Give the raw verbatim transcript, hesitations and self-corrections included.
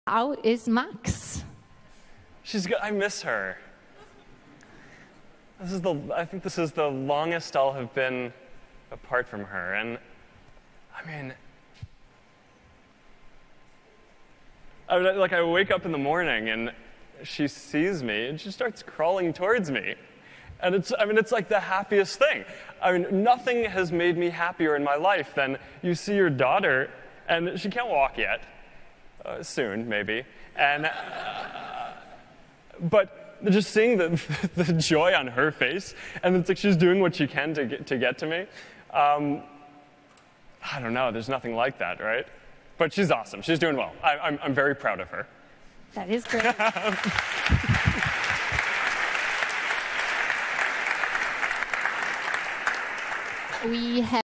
How is Max? She's good. I miss her. This is the, I think this is the longest I'll have been apart from her. And I mean, I mean, like I wake up in the morning and she sees me and she starts crawling towards me. And it's, I mean, it's like the happiest thing. I mean, nothing has made me happier in my life than you see your daughter, and she can't walk yet, uh, soon maybe, and uh, but just seeing the the joy on her face, and it's like she's doing what she can to get to get to me. Um, I don't know. There's nothing like that, right? But she's awesome. She's doing well. I, I'm I'm very proud of her. That is great. We have